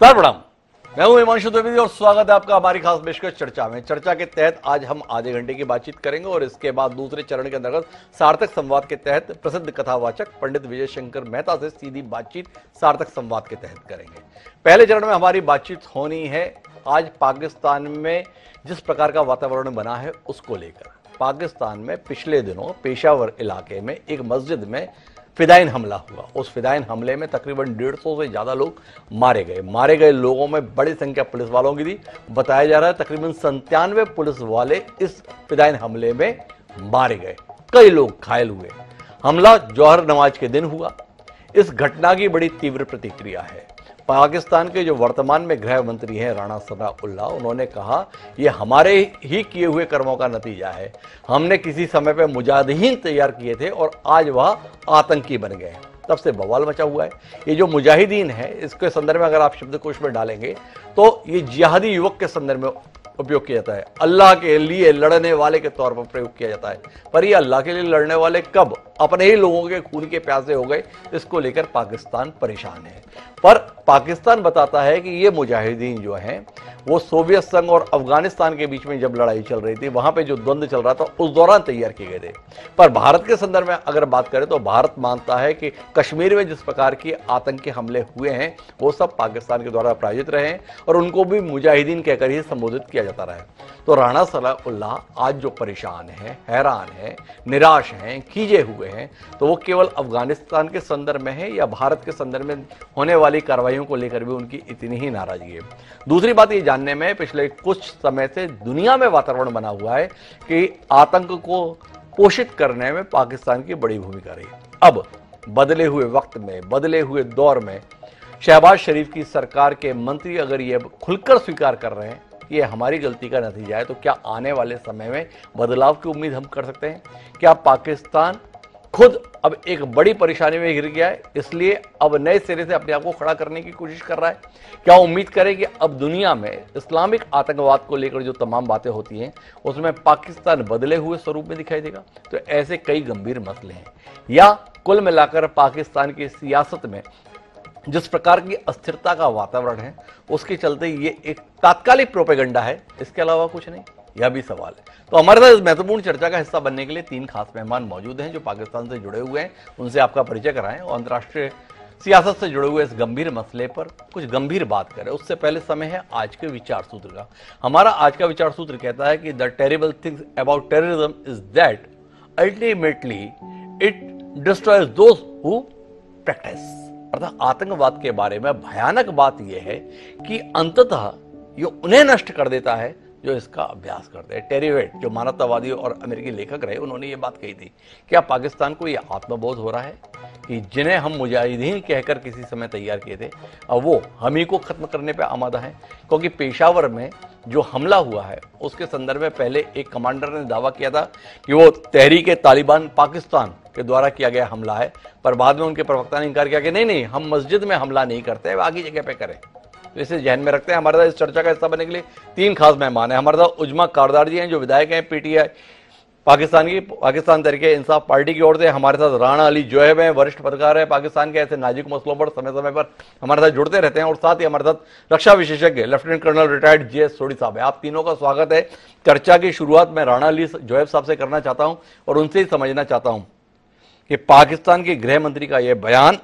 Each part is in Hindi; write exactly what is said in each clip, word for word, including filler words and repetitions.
नमस्कार प्रणाम, मैं हूं हिमांशु द्विवेदी और स्वागत है आपका हमारी खास पेशकश चर्चा में। चर्चा के तहत आज हम आधे घंटे की बातचीत करेंगे और इसके बाद दूसरे चरण के अंतर्गत सार्थक संवाद के तहत प्रसिद्ध कथावाचक पंडित विजय शंकर मेहता से सीधी बातचीत सार्थक संवाद के तहत करेंगे। पहले चरण में हमारी बातचीत होनी है आज पाकिस्तान में जिस प्रकार का वातावरण बना है उसको लेकर। पाकिस्तान में पिछले दिनों पेशावर इलाके में एक मस्जिद में फिदाइन हमला हुआ। उस फिदाइन हमले में तकरीबन डेढ़ सौ से ज्यादा लोग मारे गए। मारे गए लोगों में बड़ी संख्या पुलिस वालों की थी। बताया जा रहा है तकरीबन संतानवे पुलिस वाले इस फिदाइन हमले में मारे गए, कई लोग घायल हुए। हमला जौहर नमाज के दिन हुआ। इस घटना की बड़ी तीव्र प्रतिक्रिया है। पाकिस्तान के जो वर्तमान में गृह मंत्री हैं राणा सनाउल्लाह, उन्होंने कहा यह हमारे ही किए हुए कर्मों का नतीजा है। हमने किसी समय पे मुजाहिदीन तैयार किए थे और आज वह आतंकी बन गए। तब से बवाल मचा हुआ है। ये जो मुजाहिदीन है इसके संदर्भ में अगर आप शब्दकोश में डालेंगे तो ये जिहादी युवक के संदर्भ में उपयोग किया जाता है, अल्लाह के लिए लड़ने वाले के तौर पर प्रयोग किया जाता है। पर ये अल्लाह के लिए लड़ने वाले कब अपने ही लोगों के खून के प्यासे हो गए, इसको लेकर पाकिस्तान परेशान है। पर पाकिस्तान बताता है कि ये मुजाहिदीन जो हैं वो सोवियत संघ और अफगानिस्तान के बीच में जब लड़ाई चल रही थी, वहां पे जो द्वंद्व चल रहा था उस दौरान तैयार किए गए थे। पर भारत के संदर्भ में अगर बात करें तो भारत मानता है कि कश्मीर में जिस प्रकार के आतंकी हमले हुए हैं वो सब पाकिस्तान के द्वारा प्रायोजित रहे हैं और उनको भी मुजाहिदीन कहकर ही संबोधित किया जाता रहा है। तो राणा सनाउल्लाह आज जो परेशान है, हैरान है, निराश हैं, खींचे हुए हैं, तो वो केवल अफगानिस्तान के संदर्भ में है या भारत के संदर्भ में होने वाली कार्रवाइयों को लेकर भी उनकी इतनी ही नाराजगी है। दूसरी बात ये जानने में पिछले कुछ समय से दुनिया में वातावरण बना हुआ है कि आतंक को पोषित करने में पाकिस्तान की बड़ी भूमिका रही। अब बदले हुए वक्त में, बदले हुए दौर में शहबाज शरीफ की सरकार के मंत्री अगर ये खुलकर स्वीकार कर रहे हैं कि ये हमारी गलती का नतीजा है, तो क्या आने वाले समय में बदलाव की उम्मीद हम कर सकते हैं? क्या पाकिस्तान खुद अब एक बड़ी परेशानी में घिर गया है, इसलिए अब नए सिरे से अपने आप को खड़ा करने की कोशिश कर रहा है? क्या उम्मीद करें कि अब दुनिया में इस्लामिक आतंकवाद को लेकर जो तमाम बातें होती हैं उसमें पाकिस्तान बदले हुए स्वरूप में दिखाई देगा? तो ऐसे कई गंभीर मसले हैं। या कुल मिलाकर पाकिस्तान की सियासत में जिस प्रकार की अस्थिरता का वातावरण है उसके चलते ये एक तात्कालिक प्रोपेगेंडा है, इसके अलावा कुछ नहीं, यह भी सवाल है। तो हमारे साथ इस महत्वपूर्ण चर्चा का हिस्सा बनने के लिए तीन खास मेहमान मौजूद हैं जो पाकिस्तान से जुड़े हुए हैं। उनसे आपका परिचय कराएं और अंतर्राष्ट्रीय सियासत से जुड़े हुए इस गंभीर मसले पर कुछ गंभीर बात करें। उससे पहले समय है आज के विचार सूत्र का। हमारा आज का विचार सूत्र कहता है कि the terrible things about terrorism is that ultimately it destroys those who practice. अर्थात आतंकवाद के बारे में भयानक बात यह है कि अंततः ये उन्हें नष्ट कर देता है जो इसका अभ्यास करते हैं। टेरी वेट जो मानवतावादी और अमेरिकी लेखक रहे, उन्होंने ये बात कही थी। क्या पाकिस्तान को ये आत्मबोध हो रहा है कि जिन्हें हम मुजाहिदीन कहकर किसी समय तैयार किए थे अब वो हम ही को खत्म करने पे आमादा हैं? क्योंकि पेशावर में जो हमला हुआ है उसके संदर्भ में पहले एक कमांडर ने दावा किया था कि वो तहरीक तालिबान पाकिस्तान के द्वारा किया गया हमला है, पर बाद में उनके प्रवक्ता ने इनकार किया कि नहीं नहीं हम मस्जिद में हमला नहीं करते, आगे जगह पे करें। तो इसे ध्यान में रखते हैं। हमारे साथ इस चर्चा का हिस्सा बनने के लिए तीन खास मेहमान हैं। हमारे साथ उजमा कारदार जी हैं जो विधायक हैं पीटीआई पाकिस्तान की पाकिस्तान तहरीक इंसाफ पार्टी की ओर से। हमारे साथ राणा अली जोहेब हैं, वरिष्ठ पत्रकार है पाकिस्तान के, ऐसे नाजुक मसलों पर समय समय पर हमारे साथ जुड़ते रहते हैं। और साथ ही हमारे साथ रक्षा विशेषज्ञ lieutenant colonel retired G S Sodhi साहब है। आप तीनों का स्वागत है। चर्चा की शुरुआत मैं राणा अली जोहेब साहब से करना चाहता हूं और उनसे ही समझना चाहता हूं कि पाकिस्तान के गृह मंत्री का यह बयान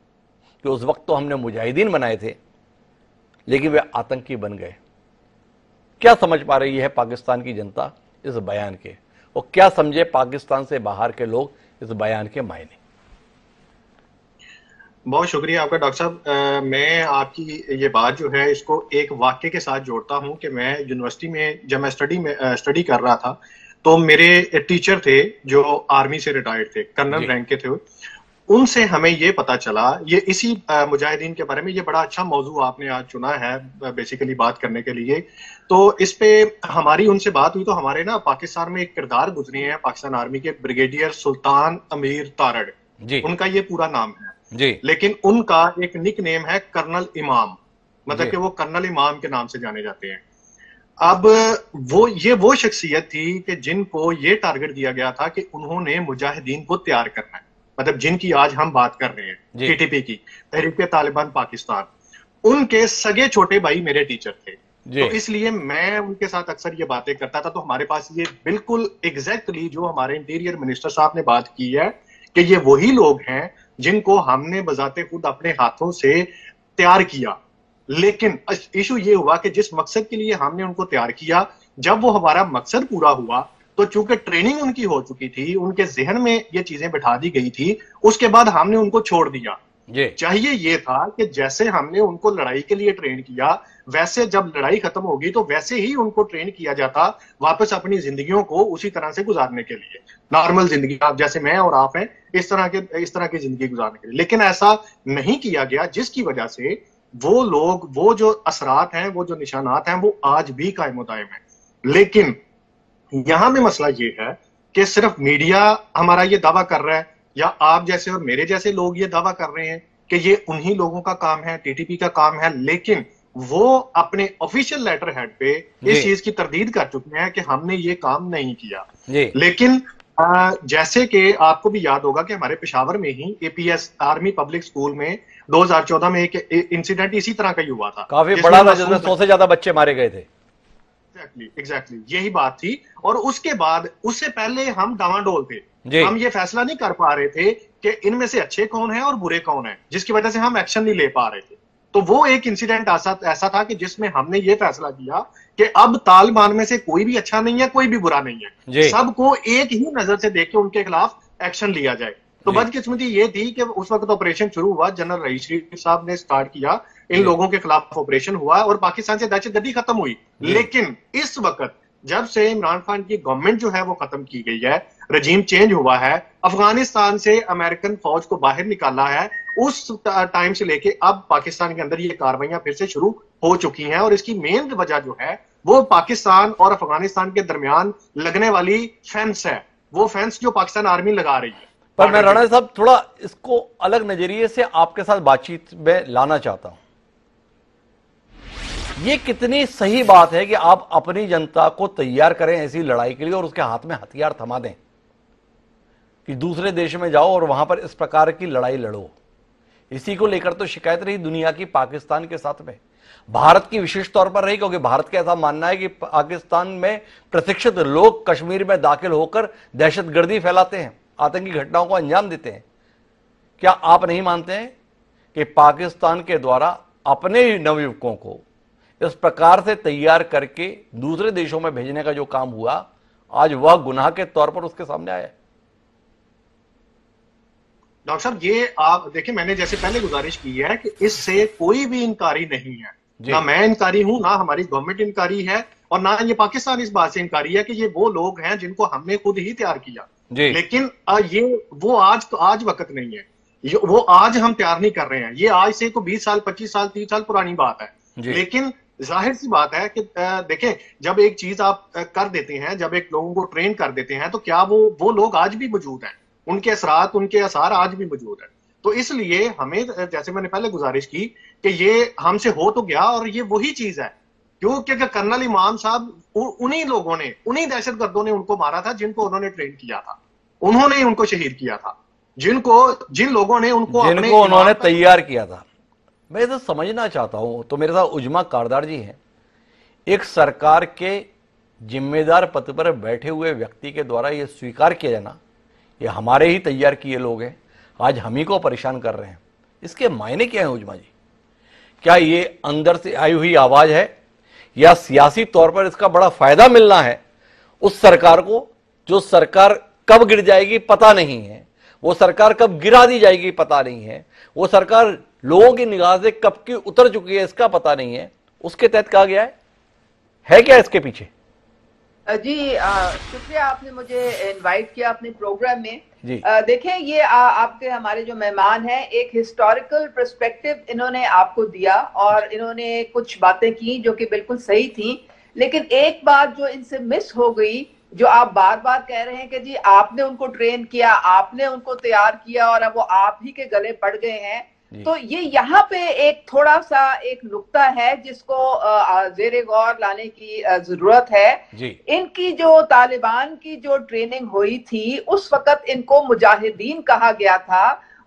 कि उस वक्त तो हमने मुजाहिदीन बनाए थे लेकिन वे आतंकी बन गए, क्या समझ पा रही है पाकिस्तान की जनता इस बयान के, और क्या समझे पाकिस्तान से बाहर के लोग इस बयान के मायने? बहुत शुक्रिया आपका डॉक्टर साहब। मैं आपकी ये बात जो है इसको एक वाक्य के साथ जोड़ता हूं कि मैं यूनिवर्सिटी में जब मैं स्टडी में स्टडी कर रहा था तो मेरे टीचर थे जो आर्मी से रिटायर्ड थे, कर्नल रैंक के थे। उनसे हमें ये पता चला, ये इसी मुजाहिदीन के बारे में, ये बड़ा अच्छा मौजू आपने आज चुना है बेसिकली बात करने के लिए। तो इस पे हमारी उनसे बात हुई तो हमारे ना पाकिस्तान में एक किरदार गुजरे हैं पाकिस्तान आर्मी के, ब्रिगेडियर सुल्तान अमीर तारड़ जी, उनका ये पूरा नाम है जी, लेकिन उनका एक निक नेम है कर्नल इमाम, मतलब कि वो कर्नल इमाम के नाम से जाने जाते हैं। अब वो ये वो शख्सियत थी कि जिनको ये टारगेट दिया गया था कि उन्होंने मुजाहिदीन को तैयार करना है, मतलब जिनकी आज हम बात कर रहे हैं टीटीपी की, तहरीक तालिबान पाकिस्तान। उनके सगे छोटे भाई मेरे टीचर थे। जी। तो इसलिए मैं उनके साथ अक्सर ये बातें करता था। तो हमारे पास ये बिल्कुल एग्जैक्टली जो हमारे इंटीरियर मिनिस्टर साहब ने बात की है कि ये वही लोग हैं जिनको हमने बजाते खुद अपने हाथों से तैयार किया। लेकिन इशू ये हुआ कि जिस मकसद के लिए हमने उनको तैयार किया, जब वो हमारा मकसद पूरा हुआ तो चूंकि ट्रेनिंग उनकी हो चुकी थी, उनके जहन में ये चीजें बिठा दी गई थी, उसके बाद हमने उनको छोड़ दिया। चाहिए ये था कि जैसे हमने उनको लड़ाई के लिए ट्रेन किया, वैसे जब लड़ाई खत्म होगी तो वैसे ही उनको ट्रेन किया जाता वापस अपनी जिंदगियों को उसी तरह से गुजारने के लिए, नॉर्मल जिंदगी, आप जैसे मैं और आप हैं इस तरह के इस तरह की जिंदगी गुजारने के लिए। लेकिन ऐसा नहीं किया गया, जिसकी वजह से वो लोग, वो जो असरात हैं, वो जो निशानात हैं, वो आज भी कायम दायम है। लेकिन यहां में मसला ये है कि सिर्फ मीडिया हमारा ये दावा कर रहा है या आप जैसे और मेरे जैसे लोग ये दावा कर रहे हैं कि ये उन्हीं लोगों का काम है, टीटीपी का काम है, लेकिन वो अपने ऑफिशियल लेटर हेड पे इस चीज की तरदीद कर चुके हैं कि हमने ये काम नहीं किया। लेकिन आ, जैसे कि आपको भी याद होगा कि हमारे पेशावर में ही एपीएस आर्मी पब्लिक स्कूल में दो हज़ार चौदह में एक इंसिडेंट इसी तरह का ही हुआ था, काफी बड़ा था, जिसमें सौ से ज्यादा बच्चे मारे गए थे। एग्जैक्टली एग्जैक्टली यही बात थी। और उसके बाद, उससे पहले हम डावाडोल थे, हम ये फैसला नहीं कर पा रहे थे कि इनमें से अच्छे कौन है और बुरे कौन है, जिसकी वजह से हम एक्शन नहीं ले पा रहे थे। तो वो एक इंसिडेंट ऐसा ऐसा था कि जिसमें हमने ये फैसला किया कि अब तालिबान में से कोई भी अच्छा नहीं है, कोई भी बुरा नहीं है, सबको एक ही नजर से देख के उनके खिलाफ एक्शन लिया जाए। तो बदकिस्मती ये थी कि उस वक्त ऑपरेशन शुरू हुआ, जनरल रईस शरीफ साहब ने स्टार्ट किया, इन लोगों के खिलाफ ऑपरेशन हुआ और पाकिस्तान से दहशतगर्दी खत्म हुई। लेकिन इस वक्त जब से इमरान खान की गवर्नमेंट जो है वो खत्म की गई है, रजीम चेंज हुआ है, अफगानिस्तान से अमेरिकन फौज को बाहर निकाला है, उस टाइम से लेके अब पाकिस्तान के अंदर ये कार्रवाइयां फिर से शुरू हो चुकी हैं। और इसकी मेन वजह जो है वो पाकिस्तान और अफगानिस्तान के दरमियान लगने वाली फेंस है, वो फेंस जो पाकिस्तान आर्मी लगा रही है। पर मैं राणा साहब थोड़ा इसको अलग नजरिए से आपके साथ बातचीत में लाना चाहता हूं। ये कितनी सही बात है कि आप अपनी जनता को तैयार करें ऐसी लड़ाई के लिए और उसके हाथ में हथियार थमा दें कि दूसरे देश में जाओ और वहां पर इस प्रकार की लड़ाई लड़ो। इसी को लेकर तो शिकायत रही दुनिया की पाकिस्तान के साथ में, भारत की विशेष तौर पर रही, क्योंकि भारत का ऐसा मानना है कि पाकिस्तान में प्रशिक्षित लोग कश्मीर में दाखिल होकर दहशतगर्दी फैलाते हैं, आतंकी घटनाओं को अंजाम देते हैं। क्या आप नहीं मानते हैं कि पाकिस्तान के द्वारा अपने नवयुवकों को इस प्रकार से तैयार करके दूसरे देशों में भेजने का जो काम हुआ, आज वह गुनाह के तौर पर उसके सामने आया है? डॉक्टर साहब, ये आप देखिए, मैंने जैसे पहले गुजारिश की है कि इससे कोई भी इनकारी नहीं है, ना मैं इनकारी हूं, ना हमारी गवर्नमेंट इनकारी है, और ना ये पाकिस्तान इस बात से इनकारी है कि ये वो लोग हैं जिनको हमने खुद ही तैयार किया। लेकिन ये वो आज आज वक्त नहीं है, वो आज हम तैयार नहीं कर रहे हैं, ये आज से तो बीस साल पच्चीस साल तीस साल पुरानी बात है। लेकिन जाहिर सी बात है कि देखें, जब एक चीज आप कर देते हैं, जब एक लोगों को ट्रेन कर देते हैं, तो क्या वो वो लोग आज भी मौजूद हैं, उनके असरात, उनके असर आज भी मौजूद है। तो इसलिए हमें, जैसे मैंने पहले गुजारिश की कि ये हमसे हो तो गया और ये वही चीज है, क्योंकि कर्नल इमाम साहब, उन्हीं लोगों ने, उन्हीं दहशतगर्दों ने उनको मारा था जिनको उन्होंने ट्रेन किया था, उन्होंने ही उनको शहीद किया था, जिनको जिन लोगों ने उनको जिनको उन्होंने तैयार किया था। मैं तो समझना चाहता हूं, तो मेरे साथ उजमा कारदार जी हैं, एक सरकार के जिम्मेदार पद पर बैठे हुए व्यक्ति के द्वारा यह स्वीकार किया जाना, ये हमारे ही तैयार किए लोग हैं, आज हम ही को परेशान कर रहे हैं, इसके मायने क्या है उजमा जी? क्या ये अंदर से आई हुई आवाज है या सियासी तौर पर इसका बड़ा फायदा मिलना है उस सरकार को, जो सरकार कब गिर जाएगी पता नहीं है, वो सरकार कब गिरा दी जाएगी पता नहीं है, वो सरकार लोगों की निगाह से कब की उतर चुकी है इसका पता नहीं है, उसके तहत कहा गया है है क्या इसके पीछे? जी शुक्रिया, आपने मुझे इनवाइट किया अपने प्रोग्राम में। देखें, ये आ, आपके हमारे जो मेहमान हैं, एक हिस्टोरिकल पर्सपेक्टिव इन्होंने आपको दिया और इन्होंने कुछ बातें की जो कि बिल्कुल सही थी। लेकिन एक बात जो इनसे मिस हो गई, जो आप बार बार कह रहे हैं कि जी आपने उनको ट्रेन किया, आपने उनको तैयार किया और अब वो आप ही के गले पड़ गए हैं, तो ये यहाँ पे एक थोड़ा सा एक नुक्ता है जिसको जेरे गौर लाने की जरूरत है। इनकी जो तालिबान की जो ट्रेनिंग हुई थी, उस वक्त इनको मुजाहिदीन कहा गया था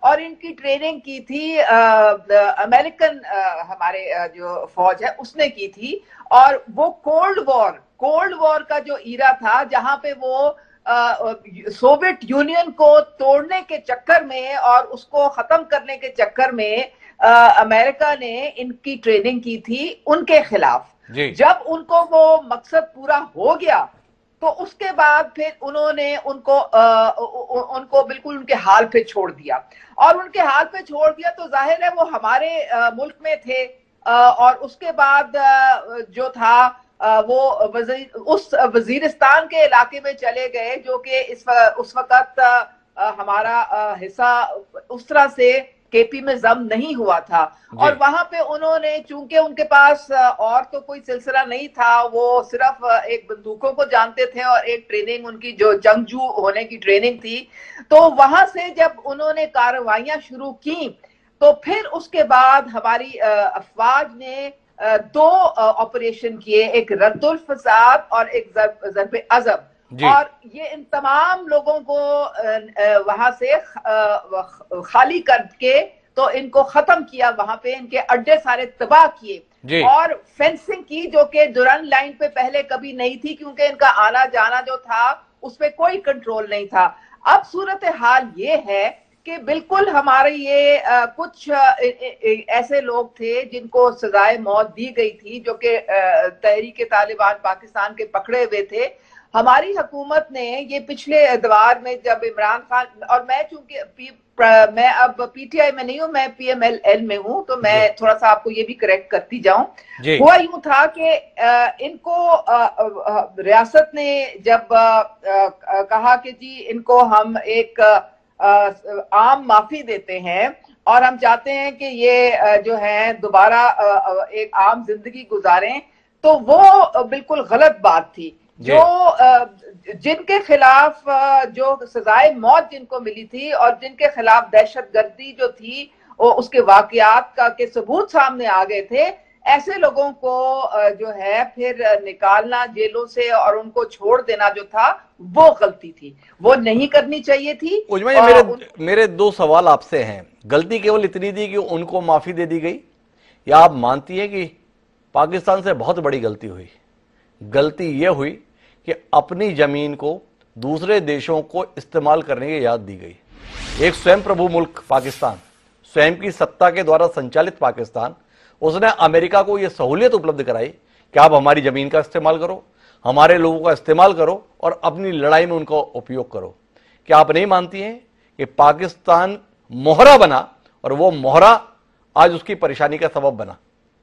और इनकी ट्रेनिंग की थी अमेरिकन हमारे आ, जो फौज है उसने की थी। और वो कोल्ड वॉर कोल्ड वॉर का जो ईरा था जहां पे वो सोवियत यूनियन को तोड़ने के चक्कर में और उसको खत्म करने के चक्कर में आ, अमेरिका ने इनकी ट्रेनिंग की थी उनके खिलाफ। जब उनको वो मकसद पूरा हो गया तो उसके बाद फिर उन्होंने उनको आ, उ, उनको बिल्कुल उनके हाल पे छोड़ दिया। और उनके हाल पे छोड़ दिया तो जाहिर है वो हमारे आ, मुल्क में थे। आ, और उसके बाद आ, जो था आ, वो वजीर उस वजीरिस्तान के इलाके में चले गए जो कि इस उस वक्त हमारा हिस्सा उस तरह से केपी में जम नहीं हुआ था। और वहां पे उन्होंने चूंकि उनके पास और तो कोई सिलसिला नहीं था, वो सिर्फ एक बंदूकों को जानते थे और एक ट्रेनिंग उनकी जो जंगजू होने की ट्रेनिंग थी, तो वहां से जब उन्होंने कार्रवाइयां शुरू की तो फिर उसके बाद हमारी अफवाज ने दो ऑपरेशन किए, एक रद्दुल फसाद और एक ज़र्ब अज़ब। और ये इन तमाम लोगों को वहां से खाली करके तो इनको खत्म किया, वहां पे इनके अड्डे सारे तबाह किए और फेंसिंग की जो कि दुरन लाइन पे पहले कभी नहीं थी क्योंकि इनका आना जाना जो था उस पर कोई कंट्रोल नहीं था। अब सूरत हाल ये है कि बिल्कुल हमारे ये आ, कुछ आ, ए, ए, ऐसे लोग थे जिनको सजाए मौत दी गई थी जो कि तहरीक तालिबान पाकिस्तान के पकड़े हुए थे। हमारी हुकूमत ने ये पिछले एतवार में जब इमरान खान, और मैं चूंकि मैं अब पीटीआई में नहीं हूं, मैं पीएमएल में हूं, तो मैं थोड़ा सा आपको ये भी करेक्ट करती जाऊं। हुआ यूं था कि इनको रियासत ने जब कहा कि जी इनको हम एक आम माफी देते हैं और हम चाहते हैं कि ये जो है दोबारा एक आम जिंदगी गुजारें, तो वो बिल्कुल गलत बात थी। जो जिनके खिलाफ जो सजाए मौत जिनको मिली थी और जिनके खिलाफ दहशतगर्दी जो थी वो उसके वाकयात का के सबूत सामने आ गए थे, ऐसे लोगों को जो है फिर निकालना जेलों से और उनको छोड़ देना जो था वो गलती थी, वो नहीं करनी चाहिए थी। उजमा जी, मेरे उन... मेरे दो सवाल आपसे हैं। गलती केवल इतनी थी कि उनको माफी दे दी गई, या आप मानती हैं कि पाकिस्तान से बहुत बड़ी गलती हुई? गलती यह हुई कि अपनी जमीन को दूसरे देशों को इस्तेमाल करने की इजाजत दी गई। एक स्वयं प्रभु मुल्क पाकिस्तान, स्वयं की सत्ता के द्वारा संचालित पाकिस्तान, उसने अमेरिका को यह सहूलियत उपलब्ध कराई कि आप हमारी जमीन का इस्तेमाल करो, हमारे लोगों का इस्तेमाल करो और अपनी लड़ाई में उनका उपयोग करो। क्या आप नहीं मानती हैं कि पाकिस्तान मोहरा बना और वो मोहरा आज उसकी परेशानी का सबब बना?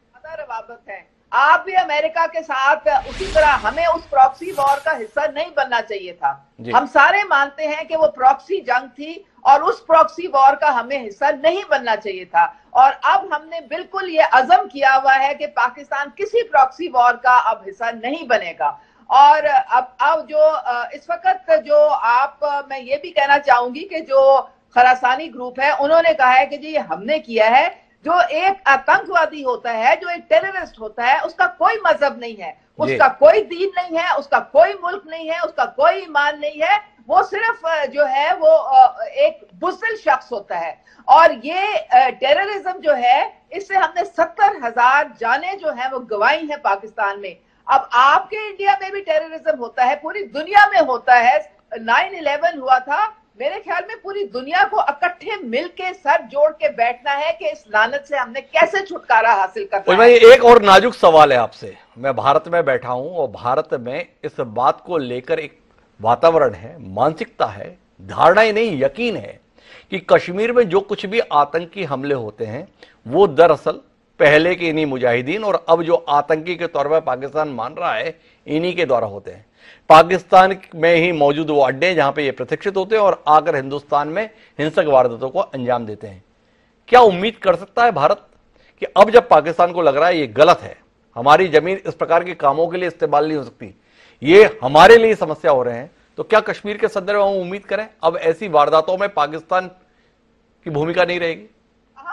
रवाबत है, आप भी अमेरिका के साथ उसी तरह हमें उस प्रॉक्सी वॉर का हिस्सा नहीं बनना चाहिए था। हम सारे मानते हैं कि वो प्रॉक्सी जंग थी और उस प्रॉक्सी वॉर का हमें हिस्सा नहीं बनना चाहिए था। और अब हमने बिल्कुल ये अज़म किया हुआ है कि पाकिस्तान किसी प्रॉक्सी वॉर का अब हिस्सा नहीं बनेगा। और अब अब जो इस वक्त जो आप, मैं ये भी कहना चाहूंगी कि जो खरासानी ग्रुप है उन्होंने कहा है कि जी हमने किया है। जो एक आतंकवादी होता है, जो एक टेररिस्ट होता है, उसका कोई मजहब नहीं है, उसका कोई दीन नहीं है, उसका कोई मुल्क नहीं है, उसका कोई ईमान नहीं है, वो सिर्फ जो है वो एक बुज़दिल शख्स होता है। और ये टेररिज्म जो है इससे हमने सत्तर हजार जाने जो है वो गंवाई है पाकिस्तान में। अब आपके इंडिया में भी टेररिज्म होता है, पूरी दुनिया में होता है। नाइन इलेवन हुआ था, मेरे ख्याल में पूरी दुनिया को इकट्ठे मिलके सर जोड़ के बैठना है कि इस लानत से हमने कैसे छुटकारा हासिल करना है। एक और नाजुक सवाल है आपसे। मैं भारत में बैठा हूं और भारत में इस बात को लेकर एक वातावरण है, मानसिकता है, धारणा ही नहीं यकीन है कि कश्मीर में जो कुछ भी आतंकी हमले होते हैं वो दरअसल पहले के इन्हीं मुजाहिदीन और अब जो आतंकी के तौर पर पाकिस्तान मान रहा है इन्हीं के द्वारा होते हैं। पाकिस्तान में ही मौजूद वो अड्डे जहां पे ये प्रशिक्षित होते हैं और आकर हिंदुस्तान में हिंसक वारदातों को अंजाम देते हैं। क्या उम्मीद कर सकता है भारत कि अब जब पाकिस्तान को लग रहा है ये गलत है, हमारी जमीन इस प्रकार के कामों के लिए इस्तेमाल नहीं हो सकती, ये हमारे लिए समस्या हो रहे हैं, तो क्या कश्मीर के संदर्भ में हम उम्मीद करें अब ऐसी वारदातों में पाकिस्तान की भूमिका नहीं रहेगी? हाँ,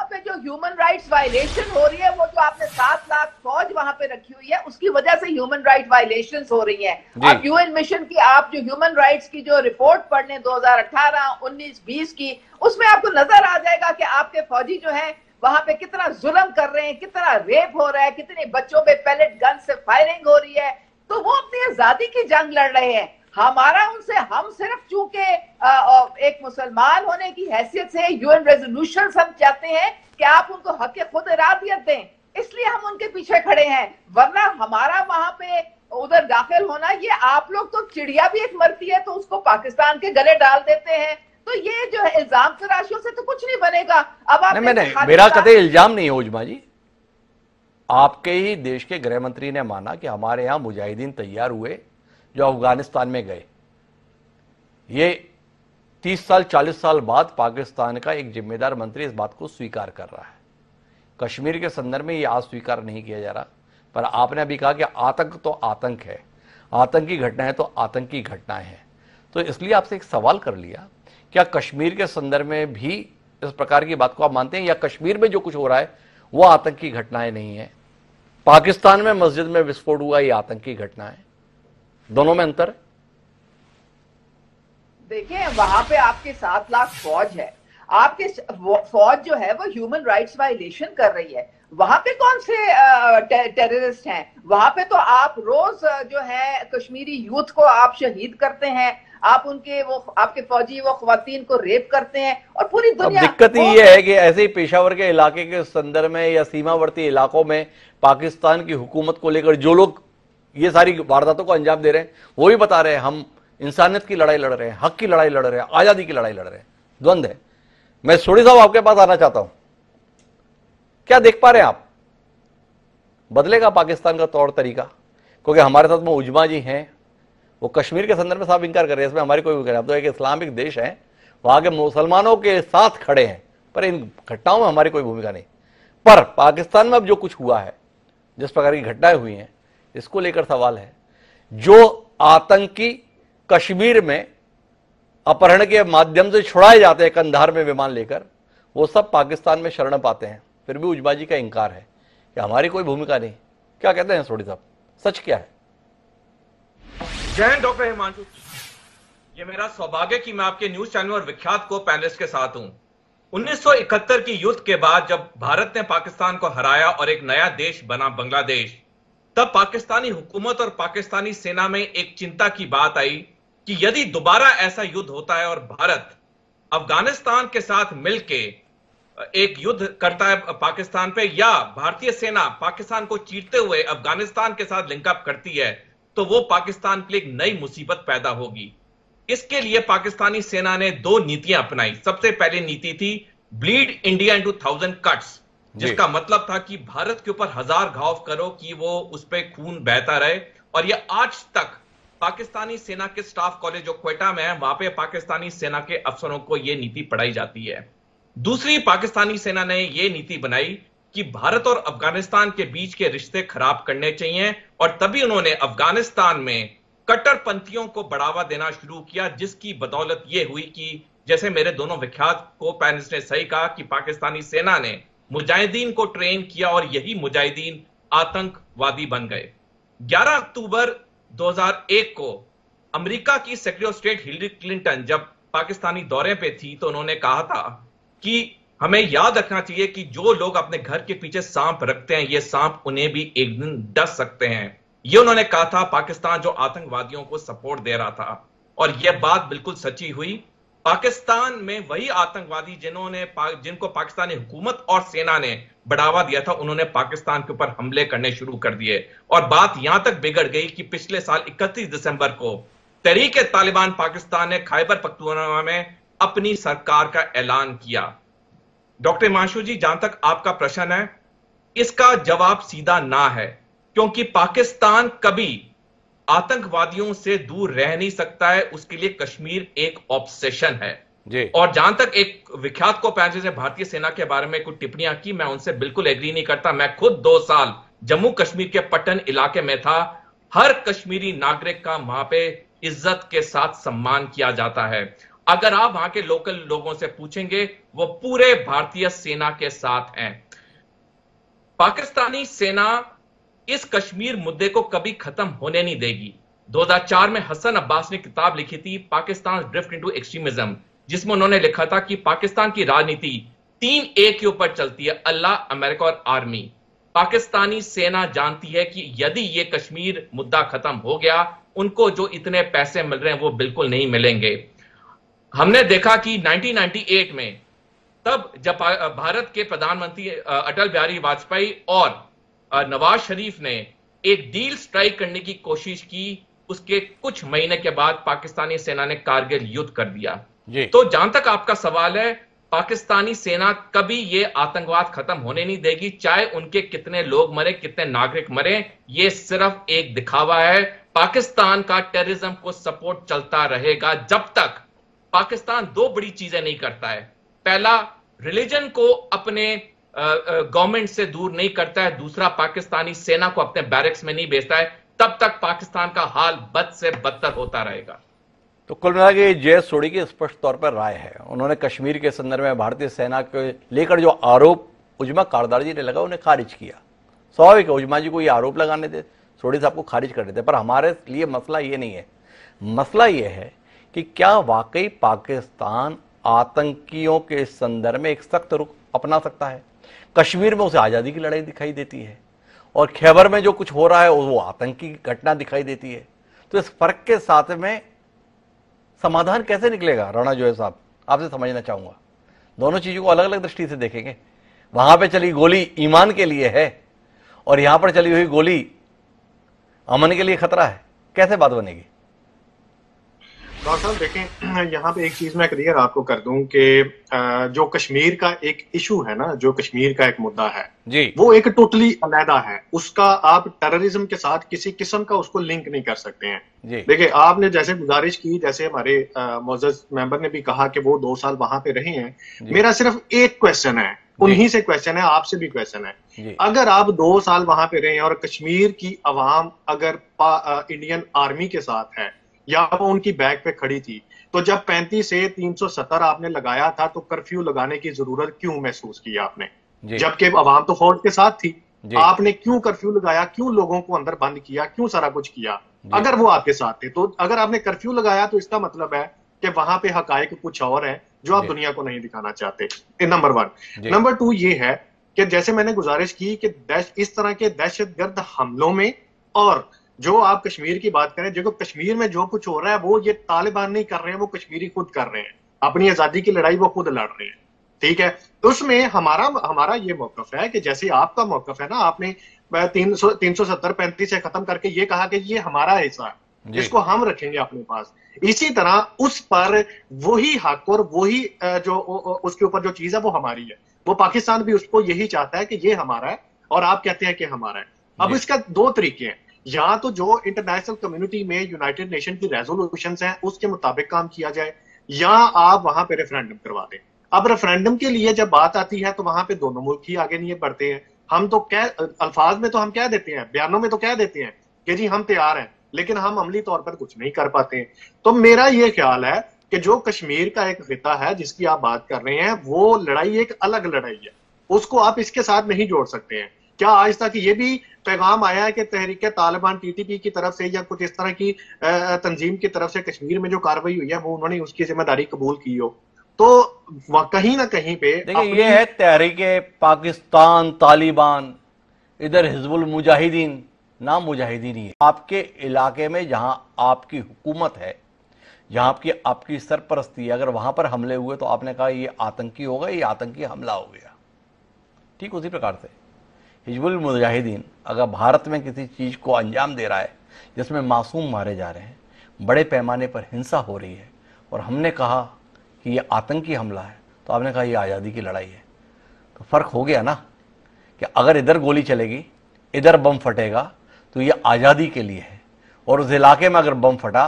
पे जो ह्यूमन राइट्स वायलेशन हो रही है, वो जो आपने सात लाख फौज वहां पे रखी हुई है, उसकी वजह से ह्यूमन राइट वायलेशन हो रही है। अब यूएन मिशन की आप जो ह्यूमन राइट्स की जो रिपोर्ट पढ़ लें दो हजार अठारह, उन्नीस, बीस की, उसमें आपको नजर आ जाएगा कि आपके फौजी जो है वहां पे कितना जुल्म कर रहे हैं, कितना रेप हो रहा है, कितने बच्चों पे पैलेट गन से फायरिंग हो रही है। तो वो अपनी आजादी की जंग लड़ रहे हैं। हमारा उनसे, हम सिर्फ चूंकि एक मुसलमान होने की हैसियत से यूएन रेजोल्यूशन हम चाहते हैं कि आप उनको हक खुद इरादियत दें, इसलिए हम उनके पीछे खड़े हैं। वरना हमारा वहां पे उधर दाखिल होना, ये आप लोग तो चिड़िया भी एक मरती है तो उसको पाकिस्तान के गले डाल देते हैं। तो ये जो है इल्जाम तराशियों से तो कुछ नहीं बनेगा। अब आप नहीं, नहीं, मेरा कतई इल्जाम नहीं है उजमा जी। आपके ही देश के गृह मंत्री ने माना कि हमारे यहां मुजाहिदीन तैयार हुए जो अफगानिस्तान में गए। ये तीस साल चालीस साल बाद पाकिस्तान का एक जिम्मेदार मंत्री इस बात को स्वीकार कर रहा है। कश्मीर के संदर्भ में ये आज स्वीकार नहीं किया जा रहा, पर आपने अभी कहा कि आतंक तो आतंक है, आतंकी घटनाएं तो आतंकी घटनाएं हैं। तो इसलिए आपसे एक सवाल कर लिया, क्या कश्मीर के संदर्भ में भी इस प्रकार की बात को आप मानते हैं, या कश्मीर में जो कुछ हो रहा है वो आतंकी घटनाएं नहीं है? पाकिस्तान में मस्जिद में विस्फोट हुआ, ये आतंकी घटना है? दोनों में अंतर? देखिए, वहां पे आपके सात लाख फौज है, आपके फौज जो है वो ह्यूमन राइट्स वायलेशन कर रही है। वहां पे कौन से टे, टेररिस्ट हैं? वहां पे तो आप रोज जो है कश्मीरी यूथ को आप शहीद करते हैं, आप उनके वो आपके फौजी वो ख्वातीन को रेप करते हैं, और पूरी दुनिया। दिक्कत ही ये है कि ऐसे ही पेशावर के इलाके के संदर्भ में या सीमावर्ती इलाकों में पाकिस्तान की हुकूमत को लेकर जो लोग ये सारी वारदातों को अंजाम दे रहे हैं, वो भी बता रहे हैं हम इंसानियत की लड़ाई लड़ रहे हैं, हक की लड़ाई लड़ रहे हैं, आजादी की लड़ाई लड़ रहे हैं। द्वंद है। मैं सोडी साहब आपके पास आना चाहता हूं, क्या देख पा रहे हैं आप? बदलेगा पाकिस्तान का तौर तरीका? क्योंकि हमारे साथ में उजमा जी हैं, वो कश्मीर के संदर्भ में साफ इंकार कर रहे हैं, इसमें हमारी कोई भूमिका नहीं। अब तो एक इस्लामिक देश है, वहां के मुसलमानों के साथ खड़े हैं, पर इन घटनाओं में हमारी कोई भूमिका नहीं। पर पाकिस्तान में अब जो कुछ हुआ है, जिस प्रकार की घटनाएं हुई हैं, इसको लेकर सवाल है। जो आतंकी कश्मीर में अपहरण के माध्यम से छुड़ाए जाते हैं कंधार में विमान लेकर, वो सब पाकिस्तान में शरण पाते हैं। फिर भी उजमा जी का इंकार है कि हमारी कोई भूमिका नहीं। क्या कहते हैं सोडी साहब, सच क्या है? जय हिंद डॉक्टर हिमांशु। ये मेरा सौभाग्य कि मैं आपके न्यूज चैनल और विख्यात को पैनलिस्ट के साथ हूं। उन्नीस सौ इकहत्तर की युद्ध के बाद जब भारत ने पाकिस्तान को हराया और एक नया देश बना बांग्लादेश, तब पाकिस्तानी हुकूमत और पाकिस्तानी सेना में एक चिंता की बात आई कि यदि दोबारा ऐसा युद्ध होता है और भारत अफगानिस्तान के साथ मिलके एक युद्ध करता है पाकिस्तान पे, या भारतीय सेना पाकिस्तान को चीरते हुए अफगानिस्तान के साथ लिंकअप करती है, तो वो पाकिस्तान के लिए एक नई मुसीबत पैदा होगी। इसके लिए पाकिस्तानी सेना ने दो नीतियां अपनाई। सबसे पहली नीति थी bleed India into thousand cuts, जिसका मतलब था कि भारत के ऊपर हजार घाव करो कि वो उस पर खून बहता रहे। और ये आज तक पाकिस्तानी सेना के स्टाफ कॉलेज जो क्वेटा में है, वहां पे पाकिस्तानी सेना के अफसरों को यह नीति पढ़ाई जाती है। दूसरी, पाकिस्तानी सेना ने यह नीति बनाई कि भारत और अफगानिस्तान के बीच के रिश्ते खराब करने चाहिए, और तभी उन्होंने अफगानिस्तान में कट्टरपंथियों को बढ़ावा देना शुरू किया, जिसकी बदौलत यह हुई कि जैसे मेरे दोनों विख्यात को पैनलिस्ट ने सही कहा कि पाकिस्तानी सेना ने मुजाहिदीन को ट्रेन किया और यही मुजाहिदीन आतंकवादी बन गए। ग्यारह अक्टूबर दो हज़ार एक को अमेरिका की secretary of state Hillary Clinton जब पाकिस्तानी दौरे पे थी, तो उन्होंने कहा था कि हमें याद रखना चाहिए कि जो लोग अपने घर के पीछे सांप रखते हैं, ये सांप उन्हें भी एक दिन डस सकते हैं। ये उन्होंने कहा था पाकिस्तान जो आतंकवादियों को सपोर्ट दे रहा था, और यह बात बिल्कुल सच्ची हुई। पाकिस्तान में वही आतंकवादी जिन्होंने जिनको पाकिस्तानी हुकूमत और सेना ने बढ़ावा दिया था, उन्होंने पाकिस्तान के ऊपर हमले करने शुरू कर दिए। और बात यहां तक बिगड़ गई कि पिछले साल इकतीस दिसंबर को तहरीक-ए-तालिबान पाकिस्तान ने खैबर पख्तूनख्वा में अपनी सरकार का ऐलान किया। डॉक्टर हिमांशु जी, जहां तक आपका प्रश्न है, इसका जवाब सीधा ना है, क्योंकि पाकिस्तान कभी आतंकवादियों से दूर रह नहीं सकता है। उसके लिए कश्मीर एक ऑब्सेशन है जी। और जहां तक एक विख्यात को पैनलिस्ट ने भारतीय सेना के बारे में कुछ टिप्पणियां की, मैं उनसे बिल्कुल एग्री नहीं करता। मैं खुद दो साल जम्मू कश्मीर के पट्टन इलाके में था। हर कश्मीरी नागरिक का वहां पे इज्जत के साथ सम्मान किया जाता है। अगर आप वहां के लोकल लोगों से पूछेंगे, वो पूरे भारतीय सेना के साथ हैं। पाकिस्तानी सेना इस कश्मीर मुद्दे को कभी खत्म होने नहीं देगी। दो हज़ार चार में हसन अब्बास ने किताब लिखी थी पाकिस्तान ड्रिफ्ट इनटू एक्सट्रीमिज्म, जिसमें उन्होंने लिखा था कि पाकिस्तान की राजनीति तीन एक के ऊपर चलती है, अल्लाह, अमेरिका और आर्मी। पाकिस्तानी सेना जानती है कि यदि ये कश्मीर मुद्दा खत्म हो गया, उनको जो इतने पैसे मिल रहे हैं वो बिल्कुल नहीं मिलेंगे। हमने देखा कि उन्नीस सौ अट्ठानवे में, तब जब भारत के प्रधानमंत्री अटल बिहारी वाजपेयी और नवाज शरीफ ने एक डील स्ट्राइक करने की कोशिश की, उसके कुछ महीने के बाद पाकिस्तानी सेना ने कारगिल युद्ध कर दिया। तो जहां तक आपका सवाल है, पाकिस्तानी सेना कभी ये आतंकवाद खत्म होने नहीं देगी, चाहे उनके कितने लोग मरे, कितने नागरिक मरे। ये सिर्फ एक दिखावा है। पाकिस्तान का टेररिज्म को सपोर्ट चलता रहेगा जब तक पाकिस्तान दो बड़ी चीजें नहीं करता है। पहला, रिलीजन को अपने गवर्नमेंट से दूर नहीं करता है। दूसरा, पाकिस्तानी सेना को अपने बैरक्स में नहीं भेजता है। तब तक पाकिस्तान का हाल बद से बदतर होता रहेगा। तो कुल मिला के जय सोढ़ी की स्पष्ट तौर पर राय है। उन्होंने कश्मीर के संदर्भ में भारतीय सेना के लेकर जो आरोप उजमा कारदार जी ने लगा, उन्हें खारिज किया। स्वाभाविक है, उजमा जी को ये आरोप लगाने थे, सोढ़ी साहब को खारिज कर देते। पर हमारे लिए मसला ये नहीं है। मसला ये है कि क्या वाकई पाकिस्तान आतंकियों के संदर्भ में एक सख्त रुख अपना सकता है? कश्मीर में उसे आज़ादी की लड़ाई दिखाई देती है और खैबर में जो कुछ हो रहा है वो आतंकी घटना दिखाई देती है। तो इस फर्क के साथ में समाधान कैसे निकलेगा? राणा जोहर साहब, आपसे समझना चाहूंगा। दोनों चीजों को अलग अलग दृष्टि से देखेंगे। वहां पे चली गोली ईमान के लिए है और यहां पर चली हुई गोली अमन के लिए खतरा है। कैसे बात बनेगी? डॉक्टर साहब देखें, यहाँ पे एक चीज मैं क्लियर आपको कर दूं कि जो कश्मीर का एक इशू है ना, जो कश्मीर का एक मुद्दा है जी, वो एक टोटली अलहदा है। उसका आप टेररिज्म के साथ किसी किस्म का उसको लिंक नहीं कर सकते हैं। देखिए, आपने जैसे गुजारिश की, जैसे हमारे मोअज़्ज़ज़ मेंबर ने भी कहा कि वो दो साल वहां पे रहे हैं। मेरा सिर्फ एक क्वेश्चन है, उन्हीं से क्वेश्चन है, आपसे भी क्वेश्चन है। अगर आप दो साल वहां पे रहे हैं और कश्मीर की अवाम अगर इंडियन आर्मी के साथ है या वो उनकी बैक पे खड़ी थी, तो जब पैंतीस से तीन सौ सत्तर आपने लगाया था तो कर्फ्यू लगाने की जरूरत क्यों महसूस की आपने? जबकि अवाम तो फौज के साथ थी। आपने क्यों कर्फ्यू लगाया? क्यों लोगों को अंदर बंद किया? क्यों सारा कुछ किया? अगर वो आपके साथ थे तो अगर आपने कर्फ्यू लगाया तो इसका मतलब है कि वहां पे हकायक कुछ और है जो आप दुनिया को नहीं दिखाना चाहते। Number one. नंबर टू ये है कि जैसे मैंने गुजारिश की कि इस तरह के दहशतगर्द हमलों में, और जो आप कश्मीर की बात करें, देखो कश्मीर में जो कुछ हो रहा है वो ये तालिबान नहीं कर रहे हैं, वो कश्मीरी खुद कर रहे हैं। अपनी आजादी की लड़ाई वो खुद लड़ रहे हैं। ठीक है, उसमें हमारा हमारा ये मौकफ है कि जैसे आपका मौकफ है ना, आपने तीन सौ तीन सौ सत्तर पैंतीस से खत्म करके ये कहा कि ये हमारा हिस्सा है, इसको हम रखेंगे अपने पास। इसी तरह उस पर वही हक और वही जो उसके ऊपर जो चीज है वो हमारी है। वो पाकिस्तान भी उसको यही चाहता है कि ये हमारा है और आप कहते हैं कि हमारा है। अब इसका दो तरीके हैं, या तो जो इंटरनेशनल कम्युनिटी में यूनाइटेड नेशन की रेजोल्यूशंस हैं उसके मुताबिक काम किया जाए, या आप वहां पे रेफरेंडम करवा दें। अब रेफरेंडम के लिए जब बात आती है तो वहां पे दोनों मुल्क ही आगे नहीं बढ़ते हैं। हम तो कह अल्फाज में तो हम कह देते हैं, बयानों में तो कह देते हैं कि जी हम तैयार हैं, लेकिन हम अमली तौर पर कुछ नहीं कर पाते हैं। तो मेरा ये ख्याल है कि जो कश्मीर का एक खिता है जिसकी आप बात कर रहे हैं, वो लड़ाई एक अलग लड़ाई है, उसको आप इसके साथ नहीं जोड़ सकते हैं। क्या आज तक ये भी पैगाम आया है कि तहरीक तालिबान टीटीपी की तरफ से या कुछ इस तरह की तंजीम की तरफ से कश्मीर में जो कार्रवाई हुई है वो उन्होंने उसकी जिम्मेदारी कबूल की हो? तो कहीं ना कहीं पे देखिए, ये है तहरीक पाकिस्तान तालिबान, इधर हिजबुल मुजाहिदीन, नाम मुजाहिदीन ही है। आपके इलाके में जहां आपकी हुकूमत है, जहां आपकी आपकी सरपरस्ती है, अगर वहां पर हमले हुए तो आपने कहा ये आतंकी होगा, ये आतंकी हमला हो गया। ठीक उसी प्रकार से हिजबुल मुजाहिदीन अगर भारत में किसी चीज़ को अंजाम दे रहा है जिसमें मासूम मारे जा रहे हैं, बड़े पैमाने पर हिंसा हो रही है, और हमने कहा कि ये आतंकी हमला है, तो आपने कहा ये आज़ादी की लड़ाई है। तो फ़र्क हो गया ना कि अगर इधर गोली चलेगी, इधर बम फटेगा, तो ये आज़ादी के लिए है, और उस इलाके में अगर बम फटा,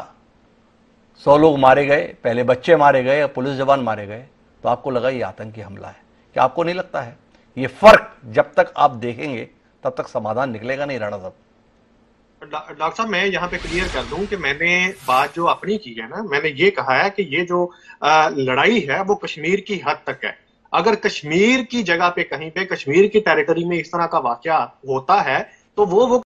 सौ लोग मारे गए, पहले बच्चे मारे गए या पुलिस जवान मारे गए, तो आपको लगा ये आतंकी हमला है। क्या आपको नहीं लगता है? ये फर्क जब तक आप देखेंगे तब तक समाधान निकलेगा नहीं। राणा साहब, डॉक्टर साहब मैं यहाँ पे क्लियर कर दूं कि मैंने बात जो अपनी की है ना, मैंने ये कहा है कि ये जो आ, लड़ाई है वो कश्मीर की हद तक है। अगर कश्मीर की जगह पे कहीं पे कश्मीर की टेरिटरी में इस तरह का वाकया होता है तो वो वो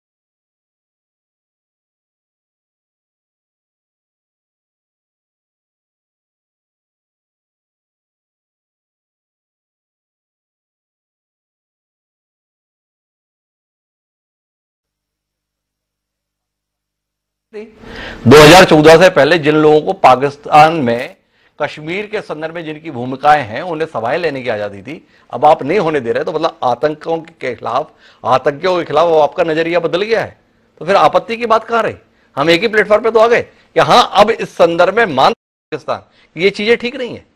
दो हज़ार चौदह से पहले जिन लोगों को पाकिस्तान में कश्मीर के संदर्भ में जिनकी भूमिकाएं हैं उन्हें सभाएं लेने की आजादी थी, अब आप नहीं होने दे रहे, तो मतलब आतंकों के खिलाफ आतंकियों के खिलाफ आपका नजरिया बदल गया है। तो फिर आपत्ति की बात कहां रही? हम एक ही प्लेटफॉर्म पे तो आ गए कि हां अब इस संदर्भ में मान पाकिस्तान ये चीजें ठीक नहीं है।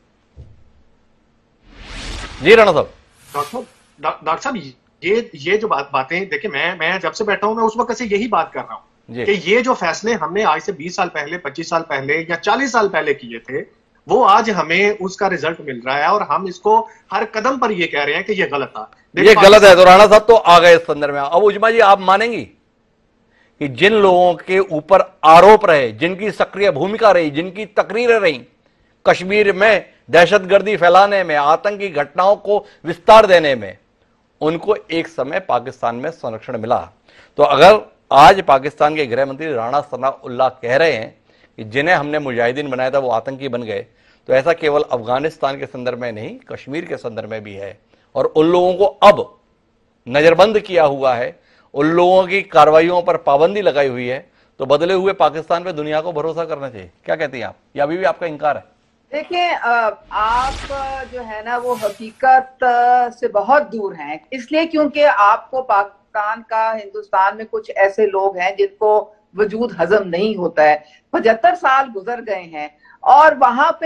जी राणा साहब। डॉक्टर साहब ये ये जो बात बातें देखिए, मैं मैं जब से बैठा हूं मैं उस वक्त से यही बात कर रहा हूं कि ये जो फैसले हमने आज से बीस साल पहले, पच्चीस साल पहले या चालीस साल पहले किए थे वो आज हमें उसका रिजल्ट मिल रहा है और हम इसको हर कदम पर ये कह रहे हैं कि ये गलत था। ये गलत है तो राणा साहब तो आ गए इस संदर्भ में। अब उजमा जी आप मानेंगी कि जिन लोगों के ऊपर आरोप रहे, जिनकी सक्रिय भूमिका रही, जिनकी तकरीरें रही कश्मीर में दहशतगर्दी फैलाने में, आतंकी घटनाओं को विस्तार देने में, उनको एक समय पाकिस्तान में संरक्षण मिला। तो अगर आज पाकिस्तान के गृह मंत्री राणा सनाउल्लाह कह रहे हैं कि जिन्हें हमने मुजाहिदीन बनाया था वो आतंकी बन गए, तो ऐसा केवल अफगानिस्तान के संदर्भ में नहीं, कश्मीर के संदर्भ में भी है। और उन लोगों को अब नजरबंद किया हुआ है, उन लोगों की कार्रवाइयों पर पाबंदी लगाई हुई है। तो बदले हुए पाकिस्तान पे दुनिया को भरोसा करना चाहिए। क्या कहती हैं आप, या अभी भी आपका इंकार है? देखिए, आप जो है ना वो हकीकत से बहुत दूर हैं, इसलिए क्योंकि आपको पाकिस्तान का, हिंदुस्तान में कुछ ऐसे लोग हैं जिनको वजूद हजम नहीं होता है। पचहत्तर साल गुजर गए हैं और वहां पे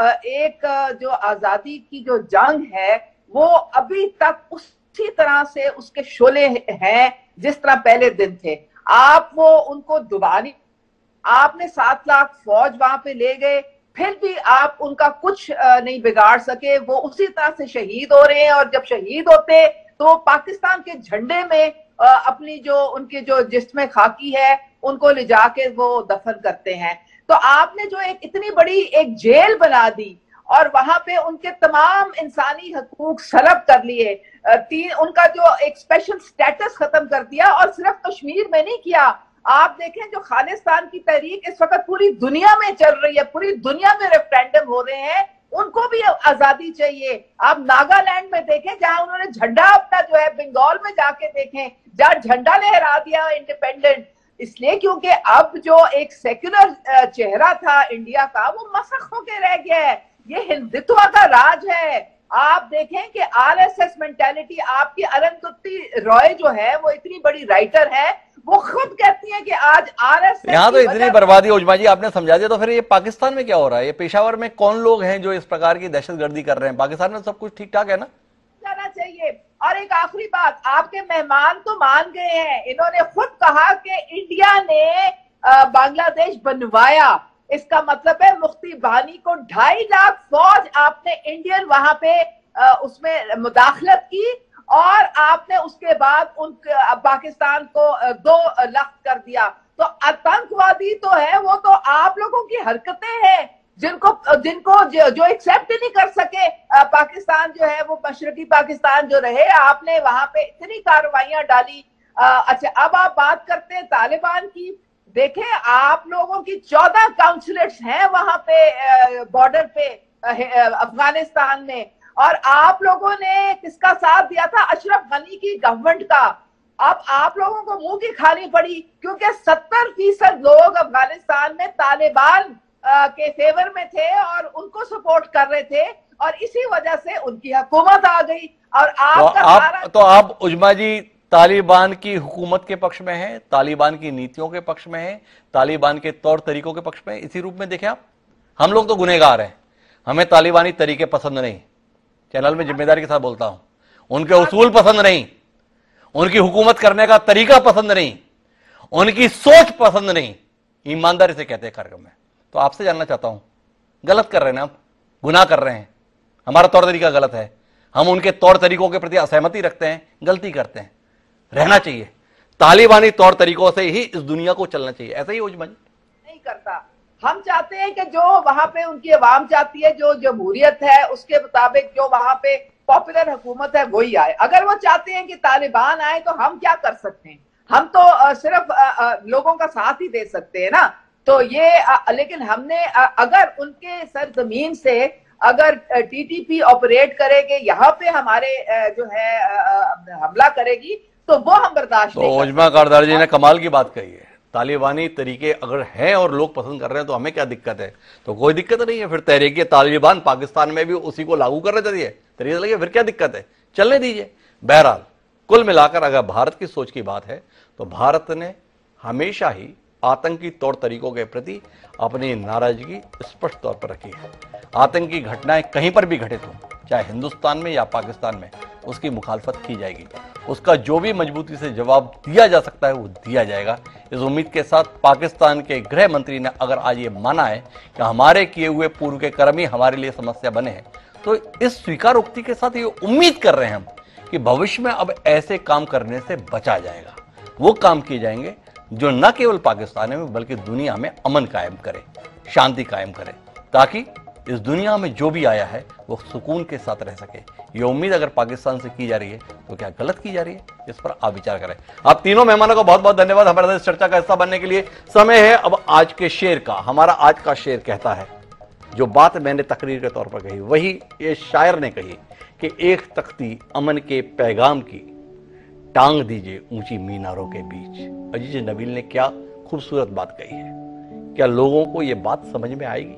एक जो आजादी की जो जंग है वो अभी तक उसी तरह से उसके शोले हैं जिस तरह पहले दिन थे। आप वो उनको दुबारी, आपने सात लाख फौज वहां पे ले गए, फिर भी आप उनका कुछ नहीं बिगाड़ सके। वो उसी तरह से शहीद हो रहे हैं और जब शहीद होते तो पाकिस्तान के झंडे में अपनी जो उनके जो जिस्म खाकी है उनको ले जाके वो दफन करते हैं। तो आपने जो एक इतनी बड़ी एक जेल बना दी और वहां पे उनके तमाम इंसानी हकूक सलब कर लिए, तीन उनका जो एक स्पेशल स्टेटस खत्म कर दिया। और सिर्फ कश्मीर में नहीं किया, आप देखें जो खालिस्तान की तहरीक इस वक्त पूरी दुनिया में चल रही है, पूरी दुनिया में रेफरेंडम हो रहे हैं, उनको भी आजादी चाहिए। आप नागालैंड में देखें जहां उन्होंने झंडा अपना जो है, बंगाल में जाके देखें जहां झंडा लहरा दिया इंडिपेंडेंट, इसलिए क्योंकि अब जो एक सेक्युलर चेहरा था इंडिया का वो मसख होके रह गया है। ये हिंदुत्व का राज है। आप देखें कि आरएसएस मेंटालिटी, आपकी अरुंधति रॉय जो है वो इतनी बड़ी राइटर है, वो खुद कहती है कि आज आरएसएस यहाँ तो इतनी बर्बादी उजमा जी आपने समझा दिया। तो फिर ये पाकिस्तान में क्या हो रहा है? ये पेशावर में कौन लोग हैं जो इस प्रकार की दहशतगर्दी कर रहे हैं? पाकिस्तान में सब कुछ ठीक ठाक है ना? जाना चाहिए। और एक आखिरी बात, आपके मेहमान तो मान गए हैं, इन्होंने खुद कहा कि इंडिया ने बांग्लादेश बनवाया। इसका मतलब है मुफ्ती बानी को ढाई लाख फौज आपने इंडियन वहां पे आ, उसमें मुदाखलत की और आपने उसके बाद उन पाकिस्तान को दो लाख कर दिया। तो आतंकवादी तो है वो, तो आप लोगों की हरकतें हैं जिनको जिनको जो, जो एक्सेप्ट नहीं कर सके। आ, पाकिस्तान जो है वो मशरकी पाकिस्तान जो रहे, आपने वहां पे इतनी कार्रवाइयां डाली। आ, अच्छा, अब आप बात करते हैं तालिबान की। देखें, आप लोगों की चौदह काउंसलेट्स हैं वहां पे बॉर्डर पे अफगानिस्तान में, और आप लोगों ने किसका साथ दिया था? अशरफ गनी की गवर्नमेंट का। अब आप लोगों को मुंह की खानी पड़ी क्योंकि सत्तर फीसद लोग अफगानिस्तान में तालिबान के फेवर में थे और उनको सपोर्ट कर रहे थे, और इसी वजह से उनकी हुकूमत आ गई। और आपका तो आप तो आप उजमा जी तालिबान की हुकूमत के पक्ष में है, तालिबान की नीतियों के पक्ष में है, तालिबान के तौर तरीकों के पक्ष में? इसी रूप में देखें आप, हम लोग तो गुनहगार हैं, हमें तालिबानी तरीके पसंद नहीं, चैनल में जिम्मेदारी के साथ बोलता हूं, उनके उसूल पसंद नहीं, उनकी हुकूमत करने का तरीका पसंद नहीं, उनकी सोच पसंद नहीं, ईमानदारी से कहते हैं कार्यक्रम में। तो आपसे जानना चाहता हूं, गलत कर रहे हैं ना आप, गुनाह कर रहे हैं, हमारा तौर तरीका गलत है, हम उनके तौर तरीकों के प्रति असहमति रखते हैं, गलती करते हैं, रहना चाहिए। तालिबानी तौर तरीकों से ही इस दुनिया को चलना चाहिए, ऐसा ही उजमन नहीं करता। हम चाहते हैं कि जो वहां पे उनकी आवाम चाहती है, जो जमहूरियत है उसके मुताबिक जो वहां पे पॉपुलर हुकूमत है वही आए। अगर वो चाहते हैं कि तालिबान आए तो हम क्या कर सकते हैं? हम तो आ, सिर्फ आ, आ, लोगों का साथ ही दे सकते हैं ना। तो ये आ, लेकिन हमने आ, अगर उनके सरजमीन से अगर टीटीपी ऑपरेट करेगी, यहाँ पे हमारे आ, जो है आ, आ, हमला करेगी तो वो हम बर्दाश्त नहीं तो उजमा कारदार जी ने कमाल की बात कही है। तालिबानी तरीके अगर हैं और लोग पसंद कर रहे हैं तो हमें क्या दिक्कत है? तो कोई दिक्कत नहीं है, फिर तहरीक तालिबान पाकिस्तान में भी उसी को लागू करना चाहिए, तरीके लगे, फिर क्या दिक्कत है, चलने दीजिए। बहरहाल कुल मिलाकर अगर भारत की सोच की बात है तो भारत ने हमेशा ही आतंकी तौर तरीकों के प्रति अपनी नाराजगी स्पष्ट तौर पर रखी है। आतंकी घटनाएं कहीं पर भी घटित हो, चाहे हिंदुस्तान में या पाकिस्तान में, उसकी मुखालफत की जाएगी। उसका जो भी मजबूती से जवाब दिया जा सकता है वो दिया जाएगा। इस उम्मीद के साथ पाकिस्तान के गृह मंत्री ने अगर आज ये माना है कि हमारे किए हुए पूर्व के कर्म ही हमारे लिए समस्या बने हैं, तो इस स्वीकारोक्ति के साथ ये उम्मीद कर रहे हैं हम कि भविष्य में अब ऐसे काम करने से बचा जाएगा। वो काम किए जाएंगे जो न केवल पाकिस्तान में बल्कि दुनिया में अमन कायम करे, शांति कायम करे, ताकि इस दुनिया में जो भी आया है वो सुकून के साथ रह सके। ये उम्मीद अगर पाकिस्तान से की जा रही है तो क्या गलत की जा रही है? इस पर आप विचार करें। आप तीनों मेहमानों का बहुत बहुत धन्यवाद हमारे साथ चर्चा का हिस्सा बनने के लिए। समय है अब आज के शेर का। हमारा आज का शेर कहता है, जो बात मैंने तकरीर के तौर पर कही वही ये शायर ने कही कि एक तख्ती अमन के पैगाम की टांग दीजिए ऊंची मीनारों के बीच। अजीज नबील ने क्या खूबसूरत बात कही है। क्या लोगों को यह बात समझ में आएगी?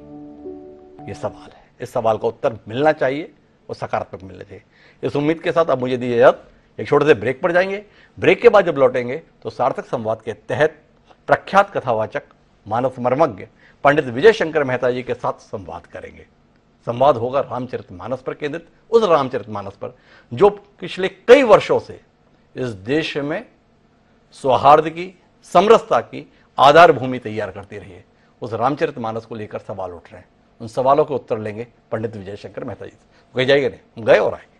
ये सवाल है। इस सवाल का उत्तर मिलना चाहिए और सकारात्मक मिलना चाहिए। इस उम्मीद के साथ अब मुझे दीजिए इजाजत। एक छोटे से ब्रेक पर जाएंगे। ब्रेक के बाद जब लौटेंगे तो सार्थक संवाद के तहत प्रख्यात कथावाचक मानस मर्मज्ञ पंडित विजय शंकर मेहता जी के साथ संवाद करेंगे। संवाद होगा रामचरितमानस पर केंद्रित, उस रामचरितमानस पर जो पिछले कई वर्षों से इस देश में सौहार्द की, समरसता की आधार भूमि तैयार करती रही है। उस रामचरितमानस को लेकर सवाल उठ रहे हैं। उन सवालों के उत्तर लेंगे पंडित विजय शंकर मेहता जी से। कहीं जाइए नहीं, गए और आए।